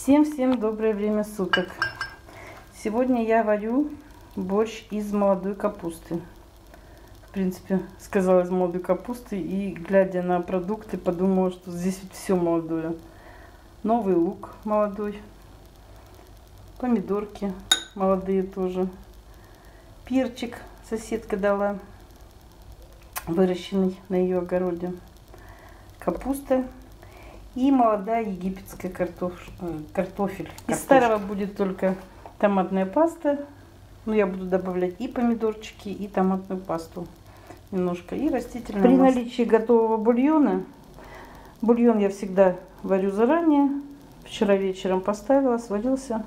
Всем доброе время суток. Сегодня я варю борщ из молодой капусты. В принципе, сказала из молодой капусты, и глядя на продукты, подумала, что здесь все молодое. Новый лук молодой, помидорки молодые тоже, перчик соседка дала, выращенный на ее огороде, капуста. И молодая египетская картофель. Из старого будет только томатная паста. Но я буду добавлять и помидорчики, и томатную пасту немножко. И растительное масло. При наличии готового бульона. Бульон я всегда варю заранее. Вчера вечером поставила, сварился.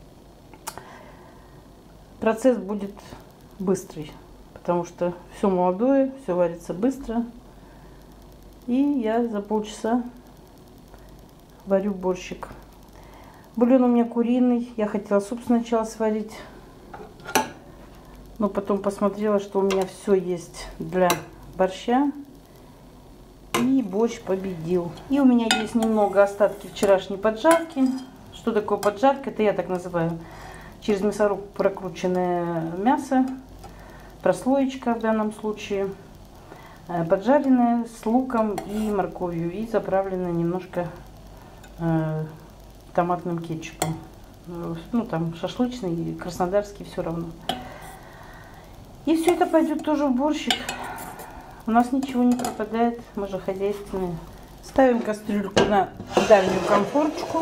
Процесс будет быстрый. Потому что все молодое, все варится быстро. И я за полчаса варю борщик. Бульон у меня куриный. Я хотела суп сначала сварить. Но потом посмотрела, что у меня все есть для борща. И борщ победил. И у меня есть немного остатки вчерашней поджарки. Что такое поджарка? Это я так называю. Через мясорубку прокрученное мясо. Прослоечка в данном случае. Поджаренное с луком и морковью. И заправленное немножко томатным кетчупом. Ну, там шашлычный, краснодарский, все равно. И все это пойдет тоже в борщик. У нас ничего не пропадает, мы же хозяйственные. Ставим кастрюльку на дальнюю комфорочку.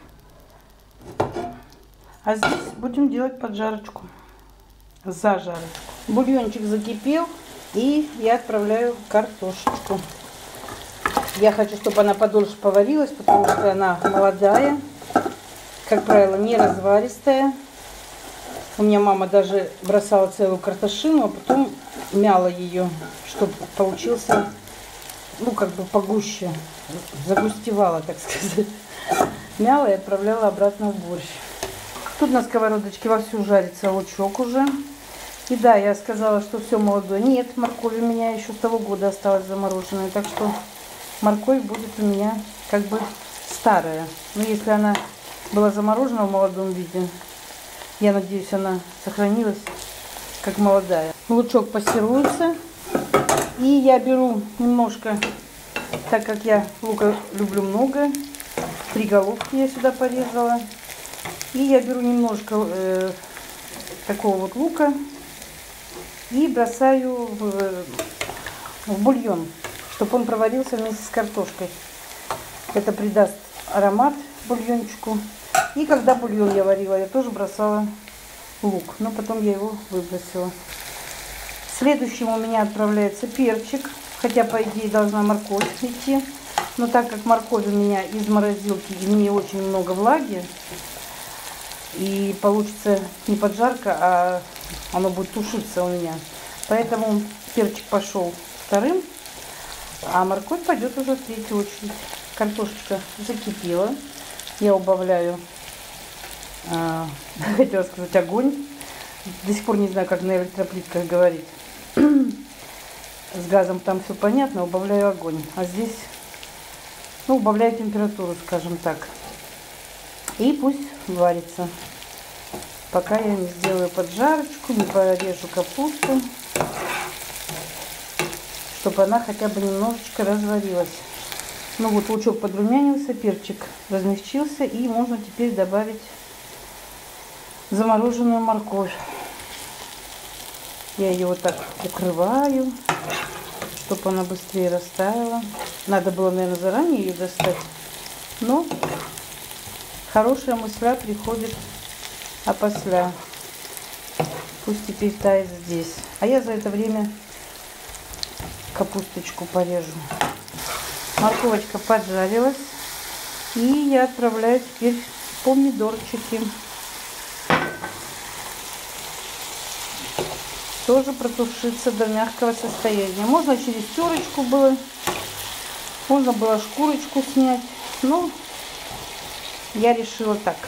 А здесь будем делать поджарочку, зажарочку. Бульончик закипел, и я отправляю картошечку. Я хочу, чтобы она подольше поварилась, потому что она молодая, как правило, не разваристая. У меня мама даже бросала целую картошину, а потом мяла ее, чтобы получился, ну, как бы погуще, загустевала, так сказать. Мяла и отправляла обратно в борщ. Тут на сковородочке вовсю жарится лучок уже. И да, я сказала, что все молодое. Нет, морковь у меня еще с того года осталась замороженная, так что морковь будет у меня как бы старая. Но если она была заморожена в молодом виде, я надеюсь, она сохранилась как молодая. Лучок пассируется. И я беру немножко, так как я лука люблю много, 3 головки я сюда порезала. И я беру немножко такого вот лука и бросаю в бульон, чтобы он проварился вместе с картошкой. Это придаст аромат бульончику. И когда бульон я варила, я тоже бросала лук, но потом я его выбросила. Следующим у меня отправляется перчик, хотя по идее должна морковь идти. Но так как морковь у меня из морозилки и в ней очень много влаги, и получится не поджарка, а оно будет тушиться у меня. Поэтому перчик пошел вторым, а морковь пойдет уже в третью очередь. Картошечка закипела. Я убавляю, хотела сказать, огонь. До сих пор не знаю, как на электроплитках говорить. С газом там все понятно, убавляю огонь. А здесь, ну, убавляю температуру, скажем так. И пусть варится. Пока я не сделаю поджарочку, не порежу капусту, чтобы она хотя бы немножечко разварилась. Ну вот, лучок подрумянился, перчик размягчился, и можно теперь добавить замороженную морковь. Я ее вот так укрываю, чтобы она быстрее растаяла. Надо было, наверное, заранее ее достать, но хорошая мысля приходит опосля. Пусть теперь тает здесь. А я за это время капусточку порежу. Морковочка поджарилась. И я отправляю теперь помидорчики. Тоже протушиться до мягкого состояния. Можно через терочку было. Можно было шкурочку снять. Но я решила так.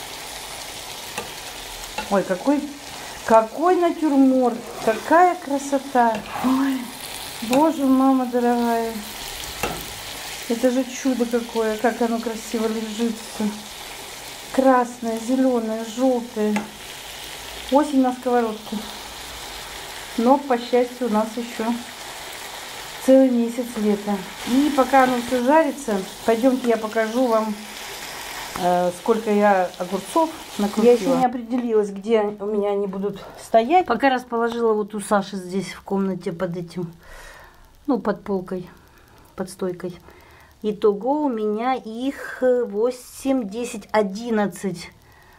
Ой, какой натюрморт. Какая красота. Ой, боже, мама дорогая. Это же чудо какое, как оно красиво лежит все. красное, зеленое, желтое. Осень на сковородке. Но, по счастью, у нас еще целый месяц лета. И пока оно все жарится, пойдемте я покажу вам, сколько я огурцов накрутила. Я еще не определилась, где у меня они будут стоять. Пока расположила вот у Саши здесь в комнате под этим, ну, под полкой, под стойкой. Итого у меня их 8, 10, 11.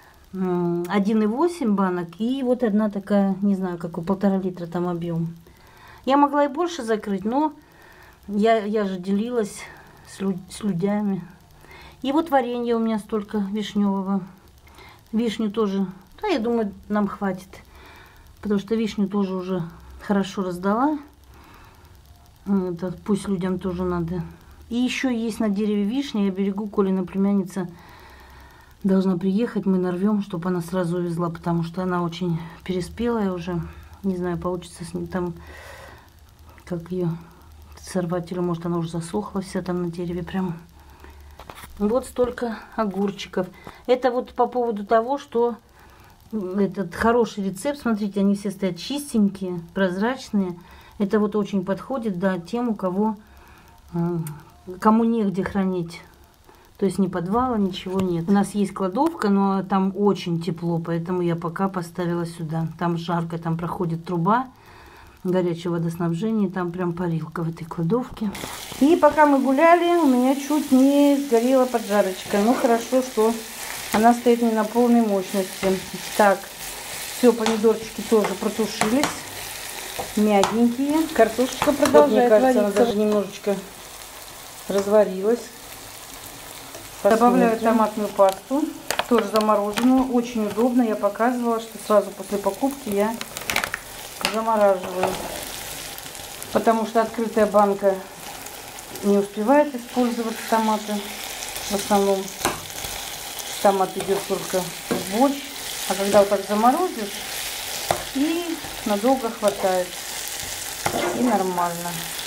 1,8 банок и вот одна такая, не знаю, какой, 1,5 литра там объем. Я могла и больше закрыть, но я же делилась с людьми. И вот варенье у меня столько вишневого. Вишню тоже, да, я думаю, нам хватит. Потому что вишню тоже уже хорошо раздала. Это пусть людям тоже надо. И еще есть на дереве вишня. Я берегу, Колина племянница должна приехать. Мы нарвем, чтобы она сразу увезла, потому что она очень переспелая уже. Не знаю, получится с ней там, как ее сорвать, или может она уже засохла вся там на дереве прям. Вот столько огурчиков. Это вот по поводу того, что этот хороший рецепт. Смотрите, они все стоят чистенькие, прозрачные. Это вот очень подходит, да, тем, у кого, кому негде хранить. То есть ни подвала, ничего нет. У нас есть кладовка, но там очень тепло, поэтому я пока поставила сюда. Там жарко, там проходит труба горячего водоснабжения, там прям парилка в этой кладовке. И пока мы гуляли, у меня чуть не сгорела поджарочка. Ну хорошо, что она стоит не на полной мощности. Так, все, помидорчики тоже протушились, мягенькие. Картошечка продолжает вариться. Мне кажется, она даже немножечко разварилась. Добавляю томатную пасту, тоже замороженную. Очень удобно, я показывала, что сразу после покупки я замораживаю, потому что открытая банка не успевает использовать томаты. В основном томат идет только в борщ, а когда вот так заморозишь, и надолго хватает, и нормально.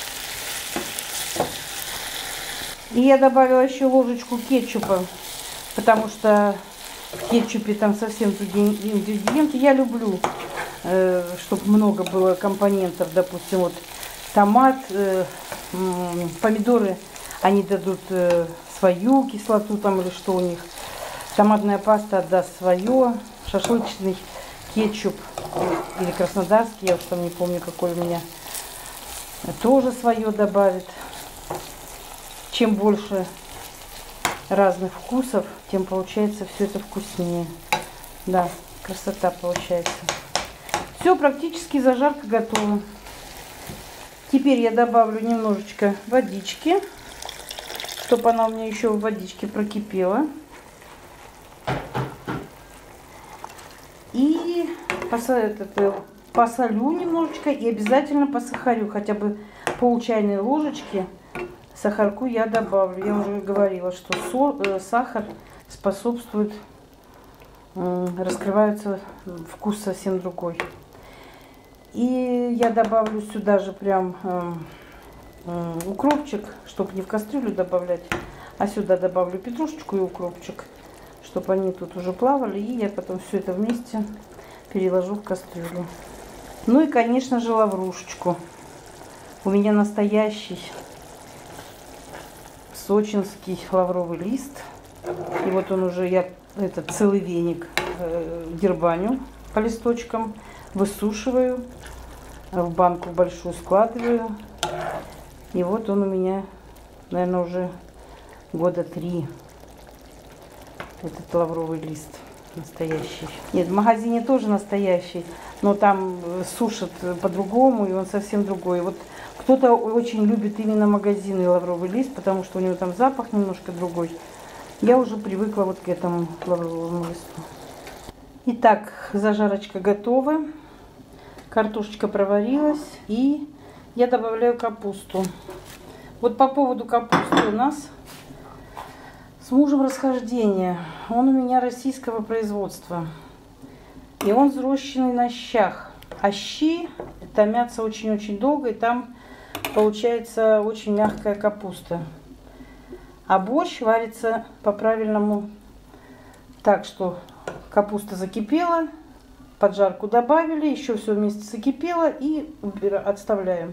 И я добавила еще ложечку кетчупа, потому что в кетчупе там совсем другие ингредиенты. Я люблю, чтобы много было компонентов. Допустим, вот томат, помидоры, они дадут свою кислоту там или что у них. Томатная паста отдаст свое. Шашлычный кетчуп или краснодарский, я уж там не помню, какой у меня, тоже свое добавит. Чем больше разных вкусов, тем получается все это вкуснее. Да, красота получается. Все, практически зажарка готова. Теперь я добавлю немножечко водички, чтобы она у меня еще в водичке прокипела. И посолю немножечко и обязательно посахарю, хотя бы пол чайной ложечки. Сахарку я добавлю. Я уже говорила, что сахар способствует, раскрывается вкус совсем другой. И я добавлю сюда же прям укропчик, чтобы не в кастрюлю добавлять, а сюда добавлю петрушечку и укропчик, чтобы они тут уже плавали. И я потом все это вместе переложу в кастрюлю. Ну и, конечно же, лаврушечку. У меня настоящий сочинский лавровый лист. И вот он уже, я этот целый веник дербаню по листочкам, высушиваю, в банку большую складываю. И вот он у меня, наверное, уже года 3. Этот лавровый лист настоящий. Нет, в магазине тоже настоящий, но там сушат по-другому, и он совсем другой. Вот кто-то очень любит именно магазинный лавровый лист, потому что у него там запах немножко другой. Я уже привыкла вот к этому лавровому листу. Итак, зажарочка готова. Картошечка проварилась. И я добавляю капусту. Вот по поводу капусты у нас с мужем расхождение. Он у меня российского производства. И он взрощенный на щах. А щи томятся очень-очень долго, и там получается очень мягкая капуста. А борщ варится по правильному Так что капуста закипела, поджарку добавили, еще все вместе закипело и отставляем.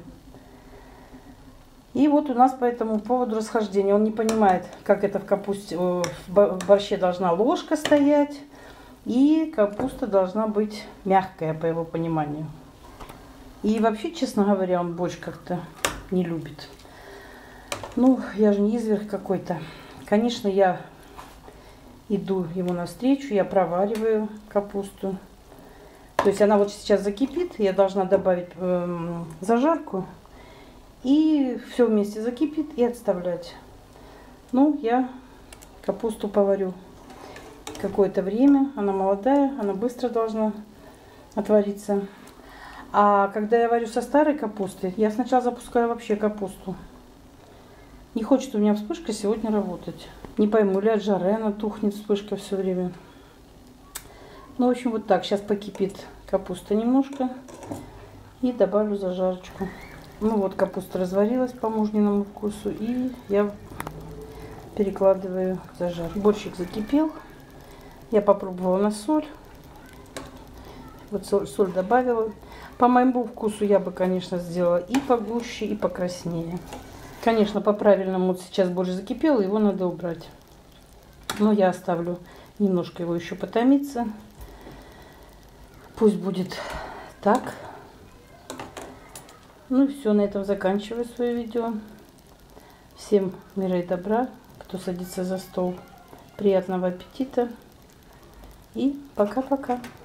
И вот у нас по этому поводу расхождение. Он не понимает, как это в капусте, в борще должна ложка стоять. И капуста должна быть мягкая, по его пониманию. И вообще, честно говоря, он борщ как-то не любит. Ну, я же не изверг какой-то. Конечно, я иду ему навстречу, я провариваю капусту. То есть она вот сейчас закипит, я должна добавить зажарку. И все вместе закипит и отставлять. Ну, я капусту поварю какое-то время. Она молодая, она быстро должна отвариться. А когда я варю со старой капустой, я сначала запускаю вообще капусту. Не хочет у меня вспышка сегодня работать. Не пойму, или от жары она тухнет, вспышка все время. Ну, в общем, вот так. Сейчас покипит капуста немножко. И добавлю зажарочку. Ну вот, капуста разварилась по мужниному вкусу. И я перекладываю зажар. Борщик закипел. Я попробовала на соль. Вот соль добавила. По моему вкусу я бы, конечно, сделала и погуще, и покраснее. Конечно, по-правильному вот сейчас борщ закипел, его надо убрать. Но я оставлю немножко его еще потомиться. Пусть будет так. Ну и все, на этом заканчиваю свое видео. Всем мира и добра, кто садится за стол. Приятного аппетита. И пока-пока.